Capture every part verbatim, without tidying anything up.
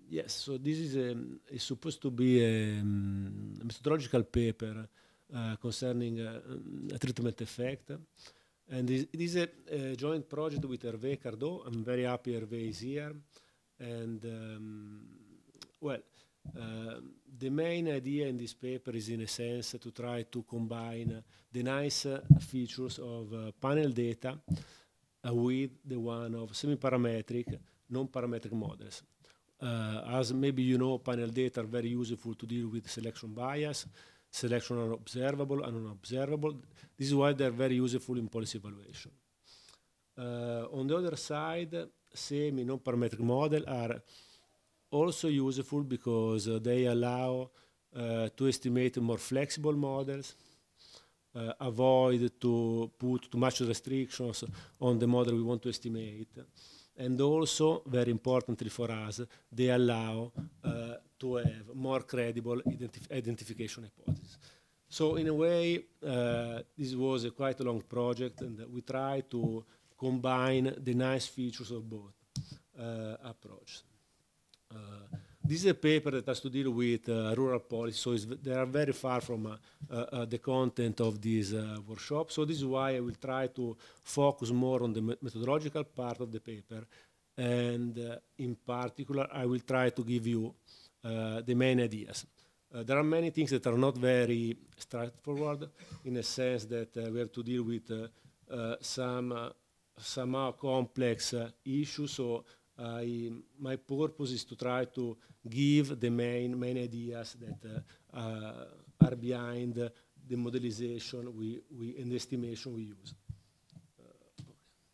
yes, so this is, a, is supposed to be a, um, methodological paper uh, concerning uh, a treatment effect. And it is a, a joint project with Hervé Cardot. I'm very happy Hervé is here. And, um, well, uh, the main idea in this paper is, in a sense, to try to combine the nice uh, features of uh, panel data uh, with the one of semi-parametric, non-parametric models. Uh, as maybe you know, panel data are very useful to deal with selection bias, selection unobservable and unobservable. This is why they're very useful in policy evaluation. Uh, on the other side, semi non-parametric models are also useful because uh, they allow uh, to estimate more flexible models, uh, avoid to put too much restrictions on the model we want to estimate. And also, very importantly for us, they allow uh, to have more credible identif identification hypotheses. So in a way, uh, this was a quite a long project, and we tried to combine the nice features of both uh, approaches. Uh, this is a paper that has to deal with uh, rural policy, so it's they are very far from uh, uh, uh, the content of this uh, workshop. So this is why I will try to focus more on the me methodological part of the paper, and uh, in particular, I will try to give you uh, the main ideas. Uh, there are many things that are not very straightforward, in a sense that uh, we have to deal with uh, uh, some uh, somehow complex uh, issues. So I, my purpose is to try to give the main, main ideas that uh, uh, are behind uh, the modelization we, we, and the estimation we use. Uh, okay.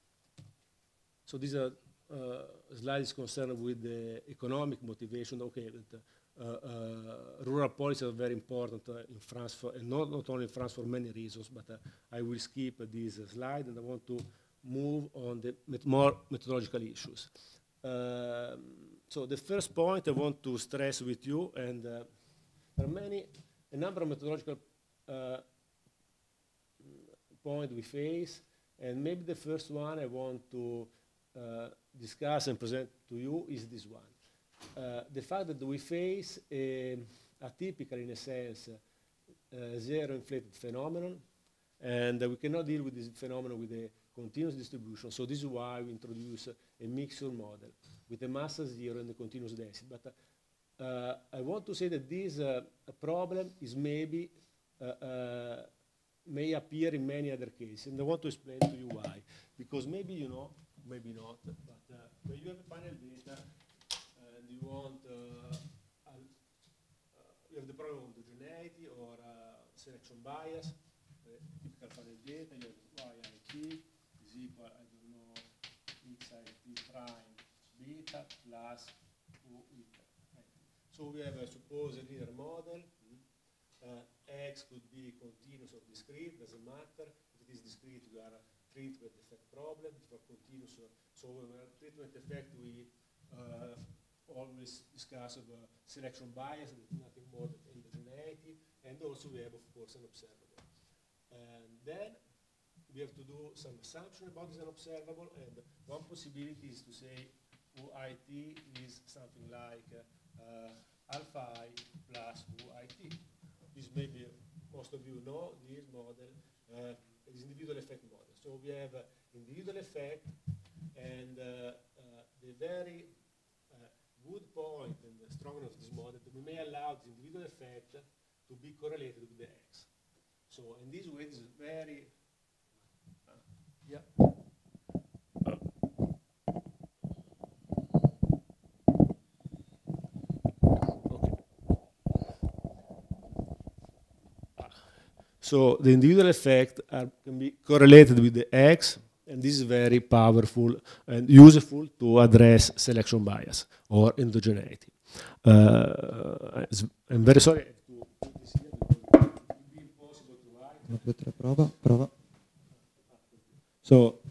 So these are uh, slides concerned with the economic motivation. Okay, that, uh, uh, rural policies are very important uh, in France, for, and not, not only in France for many reasons, but uh, I will skip uh, this uh, slide, and I want to move on the met more methodological issues. Uh, so the first point I want to stress with you, and uh, there are many, a number of methodological uh, points we face, and maybe the first one I want to uh, discuss and present to you is this one. Uh, the fact that we face a, a typical, in a sense, uh, zero inflated phenomenon, and uh, we cannot deal with this phenomenon with a continuous distribution. So this is why we introduce a mixture model with a mass zero and a continuous density. But uh, uh, I want to say that this uh, problem is maybe uh, uh, may appear in many other cases, and I want to explain to you why. Because maybe you know, maybe not, but uh, when you have a panel data and you want, uh, uh, you have the problem of homogeneity or uh, selection bias, uh, typical panel data, you have y I t is equal, I don't know, x I t prime beta plus u eta. So we have, I suppose, a linear model. Mm. uh, X could be continuous or discrete, doesn't matter. If it is discrete, we are a treatment effect problem. For continuous, uh, so when we have treatment effect, we uh, always discuss of uh, selection bias, and nothing more than endogeneity, and also we have, of course, an observable. And then we have to do some assumption about this unobservable, and one possibility is to say U I T is something like uh, alpha I plus U I T. This maybe most of you know this model, uh, is individual effect model. So we have uh, individual effect, and uh, uh, the very uh, good point and the strongness of this model that we may allow this individual effect to be correlated with the X. So in this way, this is very uh, yeah. So the individual effect are, can be correlated with the X, and this is very powerful and useful to address selection bias or endogeneity. Uh, I'm very sorry to put this here because it would be impossible to write. Prova, prova. So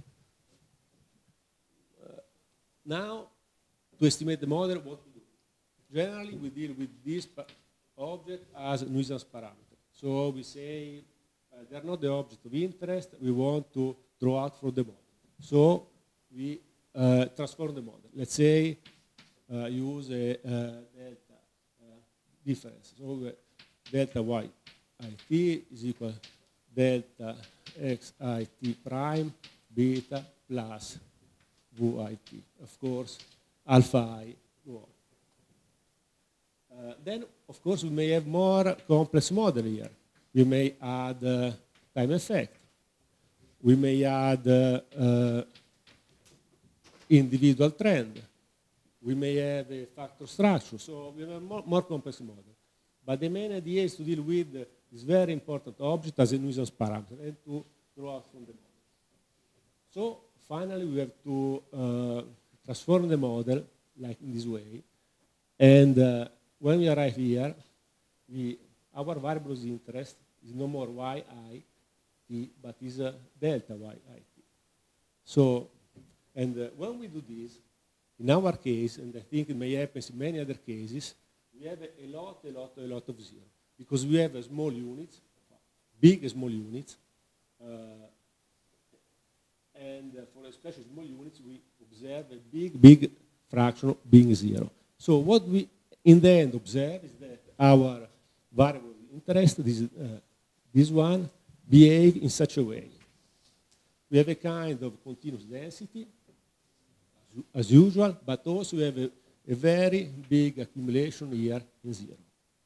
uh, now to estimate the model, what we do? Generally, we deal with this object as a nuisance parameter. So we say uh, they're not the object of interest. We want to draw out from the model. So we uh, transform the model. Let's say uh, use a uh, delta uh, difference. So delta y I t is equal to delta x I t prime beta plus v I t. Of course, alpha I go on. Uh, then, of course, we may have more complex model here. We may add uh, time effect. We may add uh, uh, individual trend. We may have a factor structure. So we have a more, more complex model. But the main idea is to deal with this very important object as a nuisance parameter and to draw out from the model. So finally, we have to uh, transform the model like in this way. And uh, when we arrive here, we, our variable of interest is no more yi t, but is uh, delta yi t. So, and uh, when we do this, in our case, and I think it may happen in many other cases, we have a lot, a lot, a lot of zero. Because we have a small units, big and small units, uh, and uh, for especially small units, we observe a big, big fraction being zero. So what we, in the end, observe is that our variable of interest, this, uh, this one, behave in such a way. We have a kind of continuous density, as usual, but also we have a, a very big accumulation here in zero.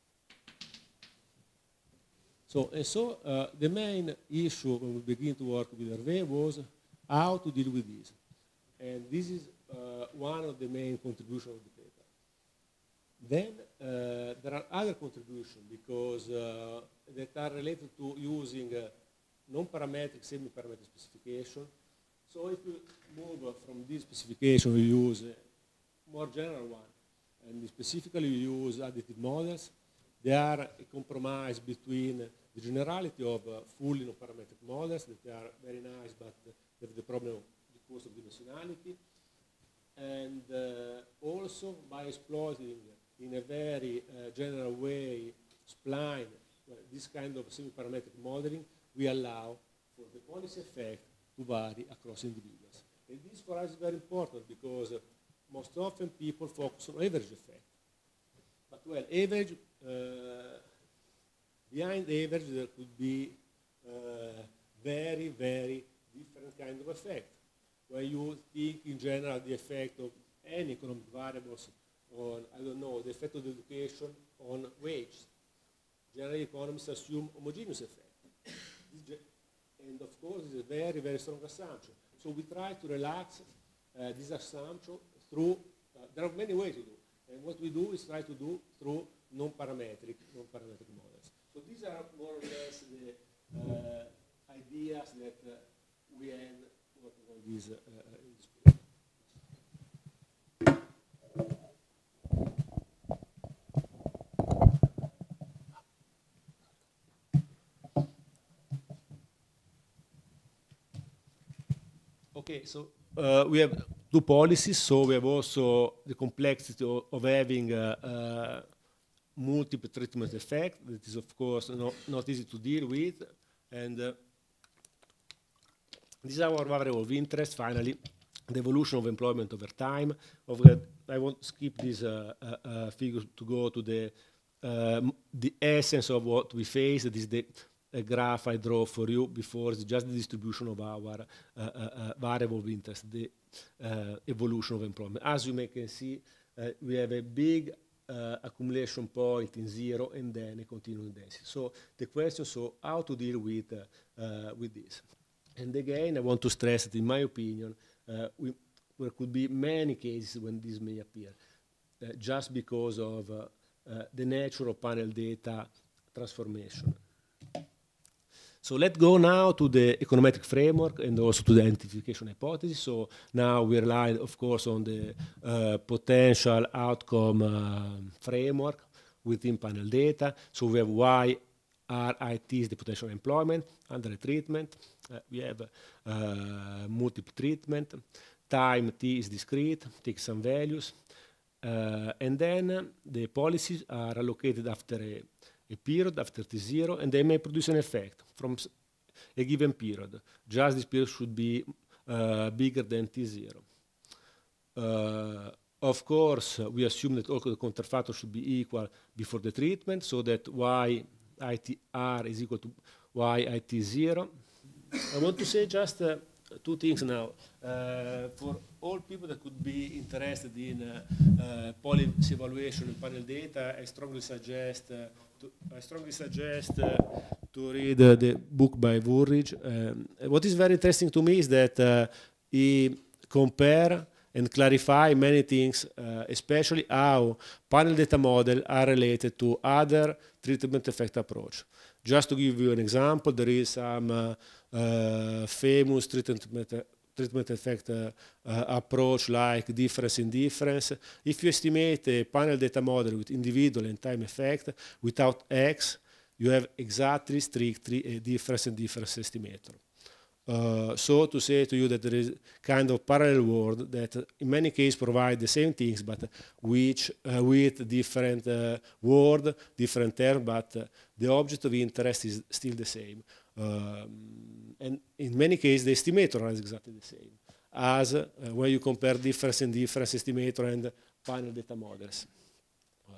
So, and so uh, the main issue when we begin to work with Hervé was how to deal with this. And this is uh, one of the main contributions of the paper. Then uh, there are other contributions because uh, that are related to using uh, non-parametric, semi-parametric specification. So if we move from this specification, we use a more general one. And specifically, we use additive models. They are a compromise between the generality of uh, fully non-parametric models that are very nice, but they have the problem of the cost of dimensionality. And uh, also by exploiting in a very uh, general way spline, uh, this kind of semi-parametric modeling, we allow for the policy effect to vary across individuals. And this for us is very important because uh, most often people focus on average effect. But well, average, uh, behind average there could be uh, very, very different kind of effect. When you think in general the effect of any economic variables on, I don't know, the effect of the education on wages. Generally economists assume homogeneous effect. And of course it's a very, very strong assumption. So we try to relax uh, this assumption through, uh, there are many ways to do. And what we do is try to do through non-parametric, non-parametric models. So these are more or less the uh, ideas that uh, we had working on this uh, in this period. Okay, so uh, we have two policies. So we have also the complexity of, of having uh, uh, multiple treatment effect. That is, of course, not, not easy to deal with. And uh, this is our variable of interest, finally, the evolution of employment over time. Of the, I won't skip this uh, uh, uh, figure to go to the, uh, the essence of what we face. That is the a graph I draw for you before. It's just the distribution of our uh, uh, uh, variable of interest, the uh, evolution of employment. As you may can see, uh, we have a big uh, accumulation point in zero and then a continuing density. So the question, so how to deal with, uh, uh, with this? And again, I want to stress that in my opinion, uh, we, there could be many cases when this may appear, uh, just because of uh, uh, the nature of panel data transformation. So let's go now to the econometric framework and also to the identification hypothesis. So now we rely, of course, on the uh, potential outcome uh, framework within panel data. So we have Y R I T is the potential employment under a treatment. Uh, we have uh, multiple treatment. Time T is discrete, takes some values. Uh, and then uh, the policies are allocated after a a period after T zero, and they may produce an effect from a given period. Just this period should be uh, bigger than T zero. Uh, Of course, uh, we assume that all the counterfactors should be equal before the treatment, so that y I T R is equal to y I T zero. I want to say just uh, two things now. Uh, for all people that could be interested in uh, uh, policy evaluation and panel data, I strongly suggest uh, to, I strongly suggest uh, to read uh, the book by Woolridge. Um, what is very interesting to me is that uh, he compare and clarify many things, uh, especially how panel data model are related to other treatment effect approach. Just to give you an example, there is some uh, uh, famous treatment, treatment effect uh, uh, approach like difference in difference. If you estimate a panel data model with individual and time effect without X, you have exactly strictly a difference in difference estimator. Uh, so to say to you that there is kind of parallel world that uh, in many cases provide the same things but which uh, with different uh, word, different term, but uh, the object of interest is still the same. Um, and in many cases the estimator is exactly the same as uh, when you compare difference in difference estimator and panel data models. Uh,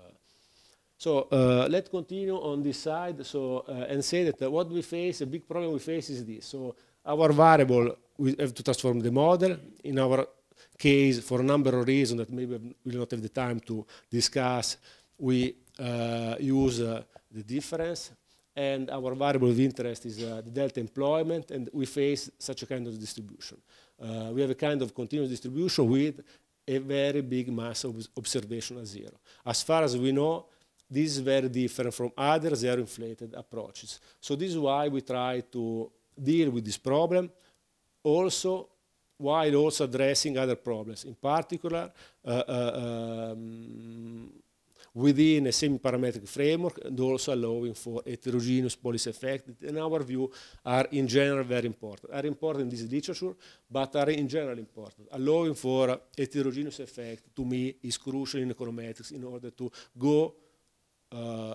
so uh, let's continue on this side so, uh, and say that uh, what we face, a big problem we face is this. So our variable, we have to transform the model. In our case, for a number of reasons that maybe we will not have the time to discuss, we uh, use uh, the difference. And our variable of interest is uh, the delta employment, and we face such a kind of distribution. Uh, we have a kind of continuous distribution with a very big mass of observation at zero. As far as we know, this is very different from other zero-inflated approaches. So this is why we try to deal with this problem, also while also addressing other problems. In particular, uh, uh, um, within a semi-parametric framework, and also allowing for heterogeneous policy effects that in our view are in general very important. Are important in this literature, but are in general important. Allowing for heterogeneous effect, to me, is crucial in econometrics in order to go uh,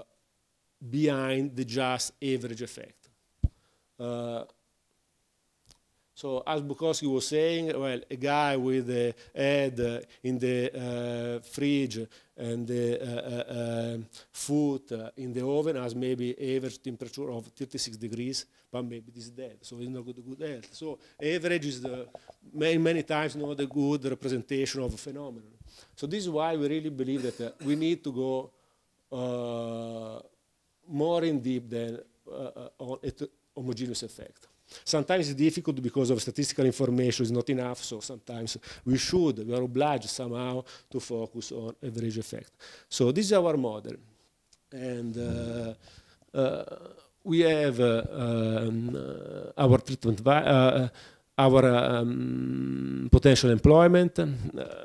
behind the just average effect. Uh, so as Bukowski was saying, well, a guy with a head uh, in the uh, fridge and the uh, uh, foot uh, in the oven has maybe average temperature of thirty-six degrees, but maybe this is dead, so it's not good, good health. So average is the, many, many times not a good representation of a phenomenon. So this is why we really believe that uh, we need to go uh, more in deep than uh, uh, on a homogeneous effect. Sometimes it's difficult because of statistical information is not enough, so sometimes we should, we are obliged somehow to focus on average effect. So this is our model. And uh, uh, we have uh, um, uh, our treatment, uh, our um, potential employment. Uh,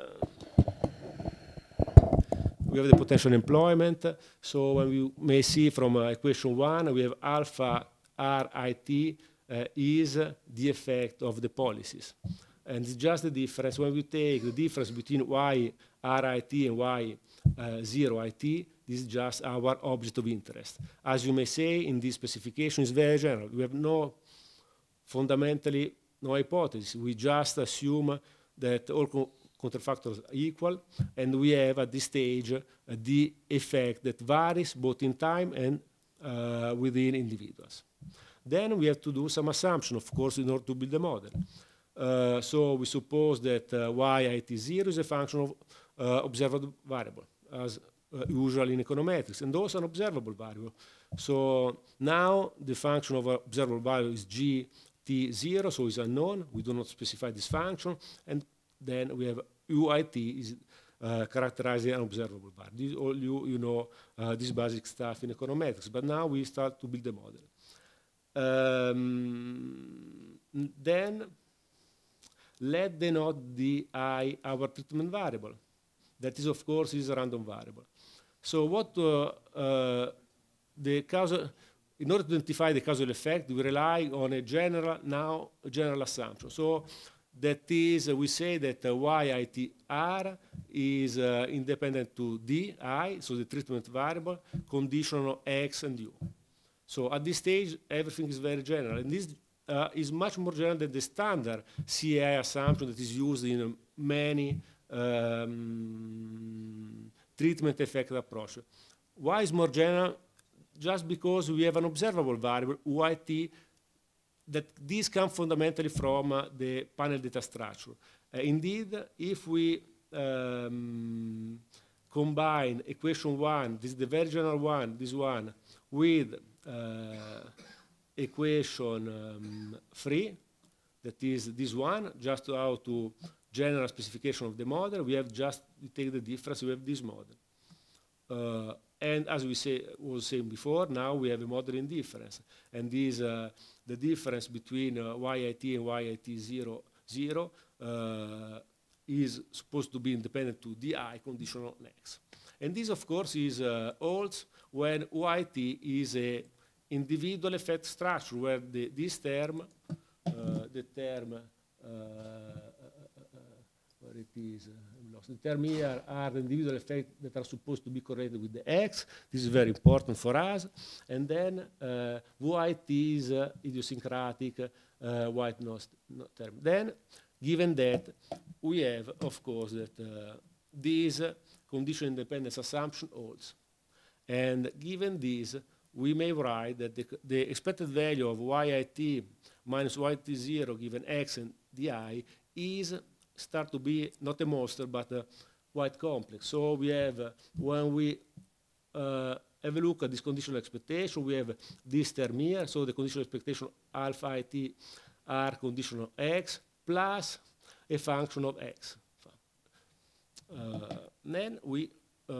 we have the potential employment. So when we may see from uh, equation one, we have alpha R I T Uh, is uh, the effect of the policies. And it's just the difference. When we take the difference between y R I T and y uh, zero I T, this is just our object of interest. As you may say, in this specification is very general. We have no, fundamentally, no hypothesis. We just assume that all co counterfactors are equal, and we have at this stage uh, the effect that varies both in time and uh, within individuals. Then we have to do some assumption, of course, in order to build a model. Uh, so we suppose that uh, y I T zero is a function of uh, observable variable, as uh, usual in econometrics, and also an observable variable. So now the function of observable variable is G T zero, so it's unknown. We do not specify this function. And then we have U I T is uh, characterizing an observable variable. This, all you, you know uh, this basic stuff in econometrics. But now we start to build a model. Um, then let denote the I our treatment variable. That is, of course, is a random variable. So what uh, uh, the causal, in order to identify the causal effect, we rely on a general, now a general assumption. So that is, uh, we say that uh, y I T R is uh, independent to D, I, so the treatment variable, conditional X and U. So at this stage, everything is very general. And this uh, is much more general than the standard C A I assumption that is used in uh, many um, treatment effect approach. Why is more general? Just because we have an observable variable, U I T, that these come fundamentally from uh, the panel data structure. Uh, indeed, if we um, combine equation one, this is the very general one, this one, with uh, equation um, three, that is this one, just how to general specification of the model, we have just, we take the difference, we have this model. Uh, and as we say, was saying before, now we have a model in difference. And this, uh, the difference between uh, Y I T and Y I T zero, zero uh, is supposed to be independent to D I conditional on X. And this, of course, is uh, holds when U I T is a individual effect structure, where the, this term, uh, the term, uh, where it is, uh, lost. The term here are the individual effects that are supposed to be correlated with the X. This is very important for us. And then uh, U I T is uh, idiosyncratic uh, white noise term. Then, given that, we have, of course, that uh, this uh, condition independence assumption holds. And given this, we may write that the, the expected value of Y I T minus Y I T zero given X and D I is start to be not a monster, but uh, quite complex. So we have, uh, when we uh, have a look at this conditional expectation, we have this term here, so the conditional expectation alpha I T are conditional X plus a function of X. Uh, then we, uh,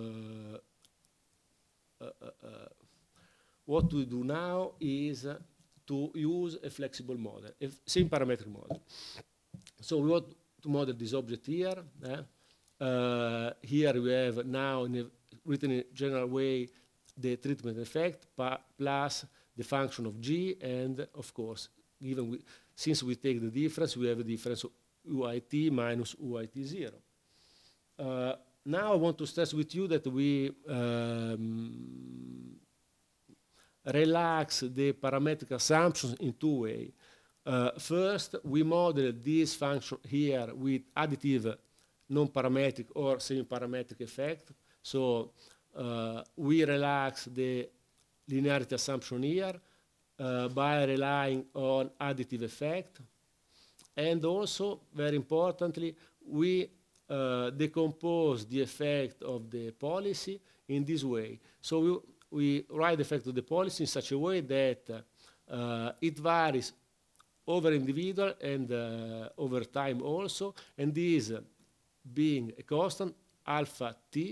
uh, uh, what we do now is uh, to use a flexible model, a same parametric model. So we want to model this object here. Eh? Uh, here we have now, in a, written in a general way, the treatment effect plus the function of G, and of course, given we, since we take the difference, we have a difference of U I T minus U I T zero. Uh, now I want to stress with you that we um, relax the parametric assumptions in two ways. Uh, first, we model this function here with additive non-parametric or semi-parametric effect. So uh, we relax the linearity assumption here uh, by relying on additive effect. And also, very importantly, we uh, decompose the effect of the policy in this way. So we, we write the effect of the policy in such a way that uh, it varies over individual and uh, over time also, and this uh, being a constant alpha t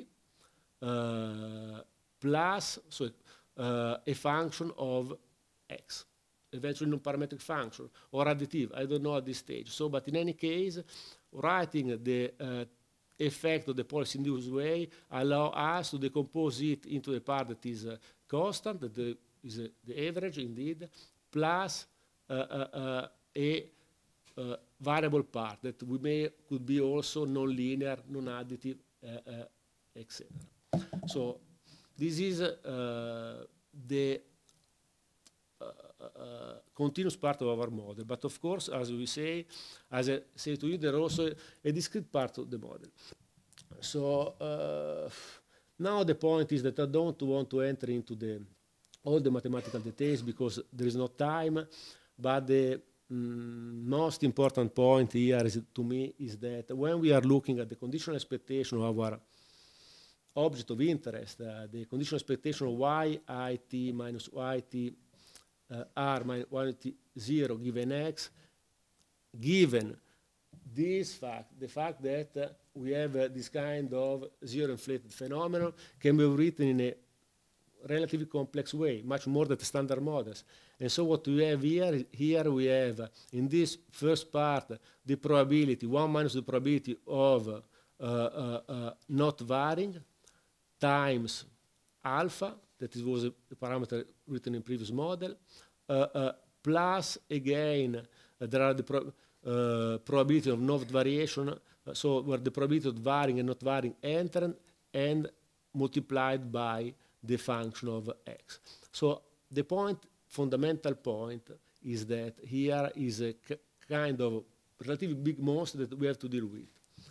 uh, plus so uh, a function of X, eventually non-parametric function or additive, I don't know at this stage. So, but in any case, writing the uh, effect of the policy in this way allow us to decompose it into a part that is uh, constant, that the, is uh, the average indeed, plus uh, uh, uh, a uh, variable part that we may could be also non-linear, non-additive, uh, uh, et cetera. So this is uh, the uh, uh, continuous part of our model. But of course, as we say, as I say to you, there is also a discrete part of the model. So uh, now the point is that I don't want to enter into the all the mathematical details because there is no time, but the mm, most important point here is, to me is that when we are looking at the conditional expectation of our object of interest, uh, the conditional expectation of Y I T minus Y T uh, R minus Y I T zero given X, given this fact, the fact that uh, we have uh, this kind of zero inflated phenomenon can be written in a relatively complex way, much more than the standard models. And so what we have here, here we have uh, in this first part the probability, one minus the probability of uh, uh, uh, not varying times alpha, that was a, a parameter written in previous model, uh, uh, plus again uh, there are the pro uh, probability of not variation, uh, so where the probability of varying and not varying entered and multiplied by the function of X. So the point, fundamental point, is that here is a kind of relatively big monster that we have to deal with.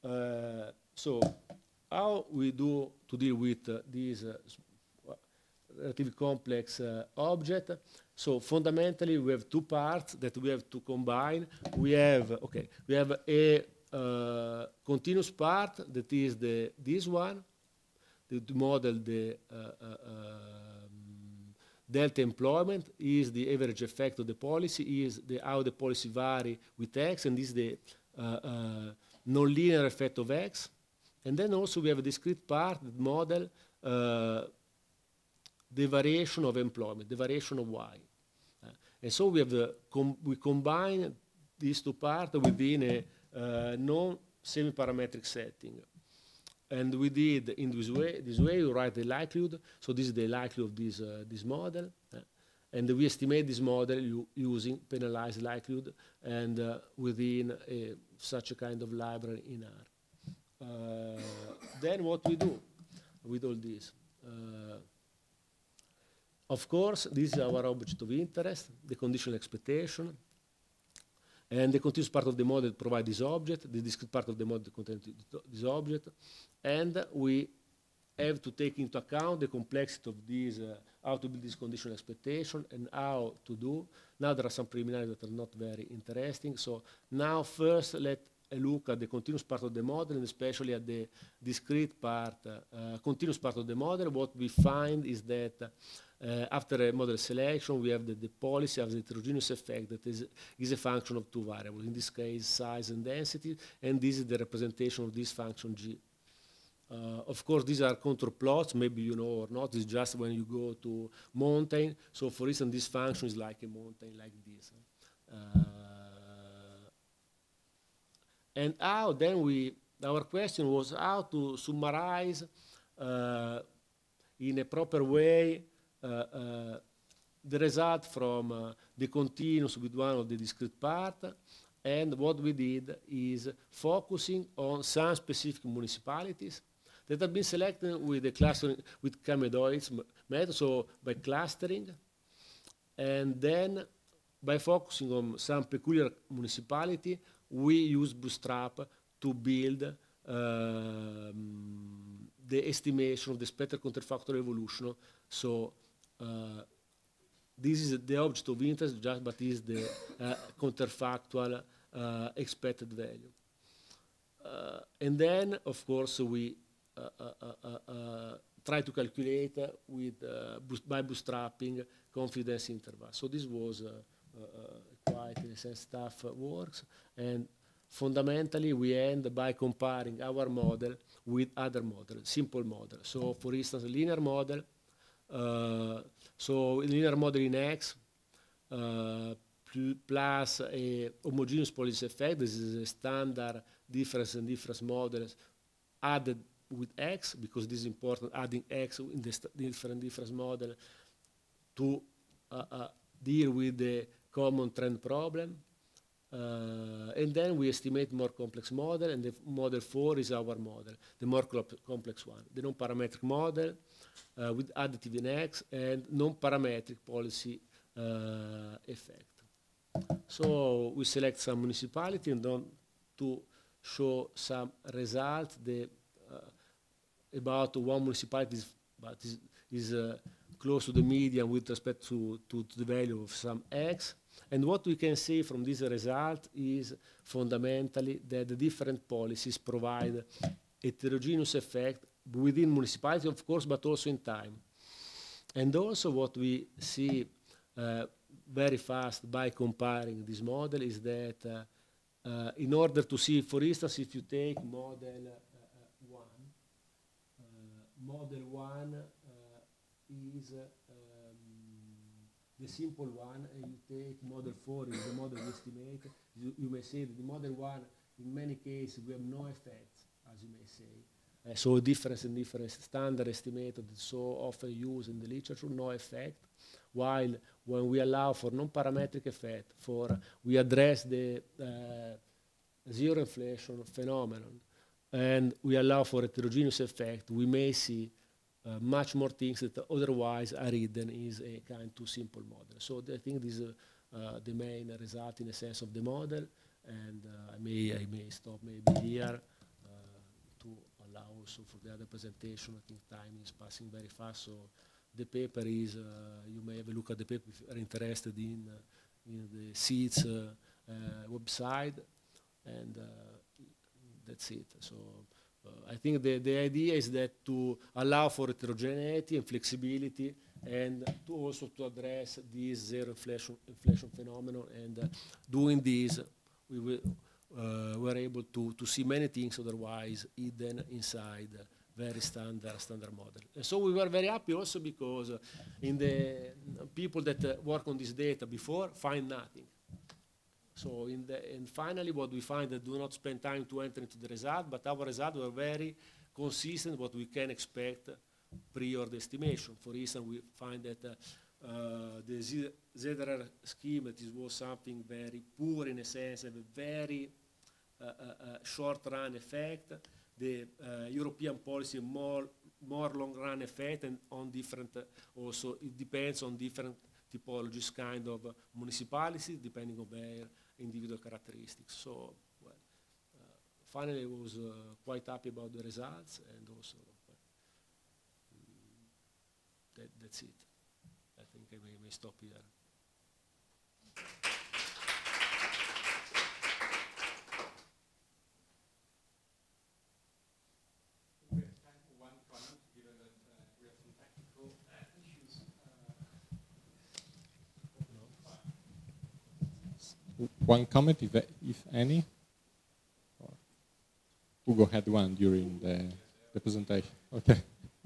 Uh, so how we do to deal with uh, this uh, relatively complex uh, object? So fundamentally, we have two parts that we have to combine. We have okay, we have a uh, continuous part that is the this one, the, the model the uh, uh, um, delta employment is the average effect of the policy, is the how the policy vary with X, and this is the uh, uh, nonlinear effect of X. And then also we have a discrete part that model uh, the variation of employment, the variation of Y. Uh, and so we have the com we combine these two parts within a uh, non-semi-parametric setting. And we did in this way, this way we write the likelihood. So this is the likelihood of this, uh, this model. Uh, and we estimate this model using penalized likelihood and uh, within a, such a kind of library in R. Uh, then what we do with all this? Uh, of course, this is our object of interest, the conditional expectation. And the continuous part of the model provides this object, the discrete part of the model contains this object, and we have to take into account the complexity of this, uh, how to build this conditional expectation and how to do. Now there are some preliminaries that are not very interesting. So now first let's look at the continuous part of the model and especially at the discrete part, uh, continuous part of the model. What we find is that uh, after a model selection, we have the, the policy of the heterogeneous effect that is, is a function of two variables, in this case size and density, and this is the representation of this function G. Uh, of course, these are contour plots, maybe you know or not, it's just when you go to mountain. So for instance, this function is like a mountain like this. Uh, and how then we, our question was how to summarize uh, in a proper way uh, uh, the result from uh, the continuous with one of the discrete part. And what we did is focusing on some specific municipalities that have been selected with the clustering, with Kame-Deutsch method, so by clustering, and then by focusing on some peculiar municipality, we use Bootstrap to build um, the estimation of the spectral counterfactual evolution. So uh, this is the object of interest, just but is the uh, counterfactual uh, expected value. Uh, and then, of course, we Uh, uh, uh, uh, try to calculate uh, with, uh, boost by bootstrapping confidence interval. So this was uh, uh, quite, in a sense, tough uh, works. And fundamentally, we end by comparing our model with other models, simple model. So, for instance, a linear model. Uh, so, a linear model in X uh, plus a homogeneous policy effect. This is a standard difference and difference models added with X, because this is important, adding X in the different difference model to uh, uh, deal with the common trend problem. Uh, and then we estimate more complex model, and the model four is our model, the more complex one, the non-parametric model uh, with additive in X and non-parametric policy uh, effect. So we select some municipality and then to show some results. The uh, about one municipality is, but is, is uh, close to the median with respect to, to, to the value of some X. And what we can see from this result is fundamentally that the different policies provide heterogeneous effect within municipality, of course, but also in time. And also what we see uh, very fast by comparing this model is that uh, uh, in order to see, for instance, if you take model uh, one, model one uh, is um, the simple one, and you take model four is the model we estimate. You, you may say that the model one, in many cases, we have no effects, as you may say. Uh, so difference in different standard estimated so often used in the literature, no effect. While when we allow for non-parametric effect, for we address the uh, zero inflation phenomenon, and we allow for heterogeneous effect, we may see uh, much more things that otherwise are hidden is a kind too simple model. So I think this is uh, uh, the main result in a sense of the model, and uh, I may I may stop maybe here. Uh, also for the other presentation. I think time is passing very fast, so the paper is, uh, you may have a look at the paper if you are interested in, uh, in the SEEDS uh, uh, website, and uh, that's it. So uh, I think the, the idea is that to allow for heterogeneity and flexibility, and to also to address this zero inflation, inflation phenomenon, and uh, doing this, we will, uh, were able to, to see many things otherwise hidden inside uh, very standard standard model. And so we were very happy also because uh, in the uh, people that uh, work on this data before find nothing. So in the, and finally what we find that do not spend time to enter into the result, but our results were very consistent what we can expect prior the estimation. For instance, we find that uh, uh, the Z R R scheme, that is, was something very poor in a sense, have a very uh, uh, uh, short-run effect. The uh, European policy more more long-run effect, and on different uh, also it depends on different typologies, kind of uh, municipalities, depending on their individual characteristics. So, well, uh, finally, I was uh, quite happy about the results, and also. That, that's it. I think I may, may stop here. We have time for one comment, given that uh, we have some technical uh, issues. Uh, one comment, if, if any. Ugo had one during the, the presentation. Okay.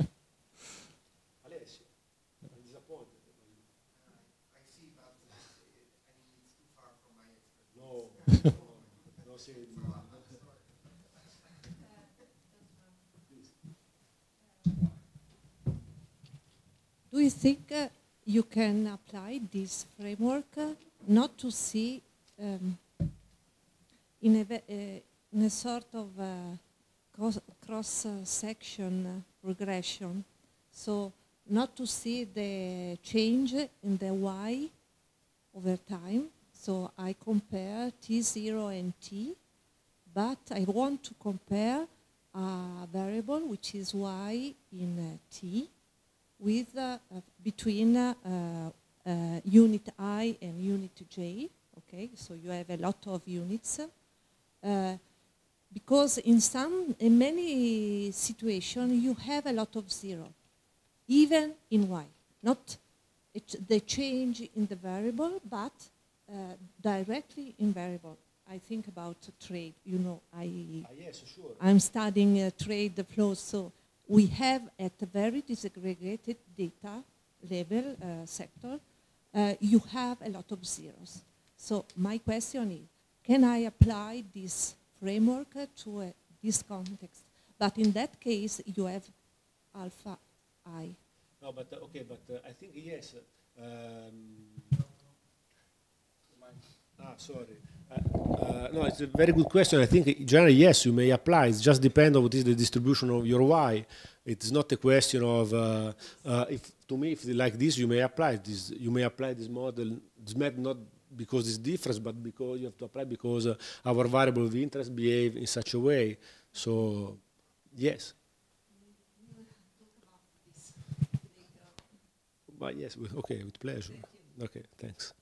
Do you think uh, you can apply this framework uh, not to see um, in, a, uh, in a sort of uh, cross-section uh, regression? So not to see the change in the y over time. So I compare T zero and T, but I want to compare a variable which is y in uh, T with uh, uh, between uh, uh, unit I and unit J. Okay, so you have a lot of units. Uh, because in some, in many situations, you have a lot of zero, even in y. Not it, the change in the variable, but uh, directly in variable. I think about trade. You know, I ah, yes, sure. I'm studying uh, trade flows, so we have at a very disaggregated data level uh, sector, uh, you have a lot of zeros. So my question is, can I apply this framework to uh, this context? But in that case, you have alpha I. No, but uh, okay, but uh, I think yes. Um, ah, sorry. Uh, uh, no, it's a very good question. I think generally yes, you may apply. It just depends on what is the distribution of your y. It's not a question of uh, uh, if to me if like this you may apply this. You may apply this model. This method not because it's different, but because you have to apply because uh, our variable of interest behave in such a way. So yes. But yes, okay, with pleasure. Okay, thanks.